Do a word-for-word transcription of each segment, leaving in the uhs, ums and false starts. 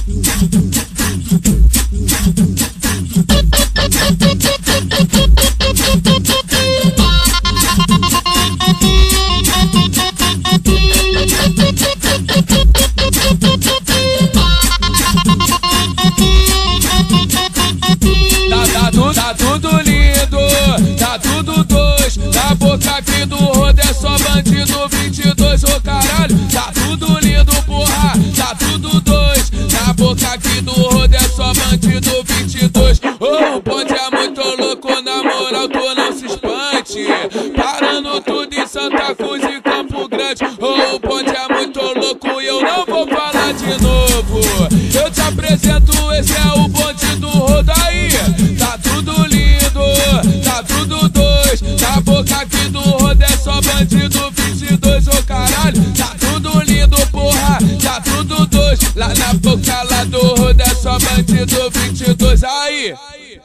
Tá tudo lindo, tá tudo dois. Na boca aqui do rodo é só bandido vinte e dois, ô caralho. Tá tudo lindo, porra, tá tudo dois. Na boca aqui do rodo é só bandido vinte e dois. Ô, o bonde é muito louco, na moral tu não se espante. Parando tudo em Santa Cruz e Campo Grande. Ô, o bonde é muito louco e eu não vou falar de novo. Eu te apresento, esse é o bonde do rodo aí. Tá tudo lindo, tá tudo dois. Na boca aqui do rodo é só bandido vinte e dois, ô caralho. Tá tudo lindo, porra, tá tudo dois. Lá na boca lá do rodo é só bandido vinte e dois aí.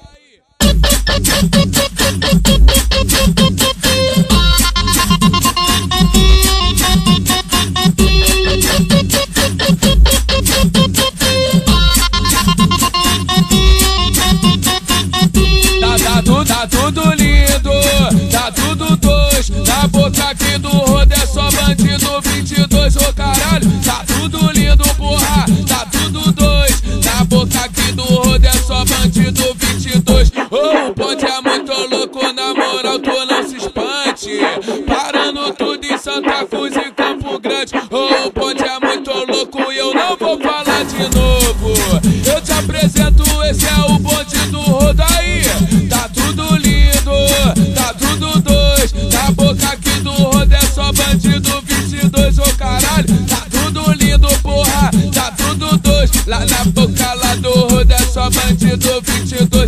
Tá tudo lindo, tá tudo dois. Na boca aqui do rodo é só bandido vinte e dois, ô caralho. Tá tudo lindo, porra, tá tudo dois. Na boca aqui do rodo é só bandido vinte e dois. Ô, o bonde é muito louco, na moral tu não se espante. Parando tudo em Santa Cruz e Campo Grande. Ô, o bonde é muito louco e eu não vou falar de novo. Eu te apresento, esse é o bonde do rodo aí. Tá tudo lindo, tá tudo dois. Na boca aqui do rodo é só bandido vinte e dois, ô caralho. Tá tudo lindo, porra, tá tudo dois. Lá na boca lá do rodo é só bandido vinte e dois.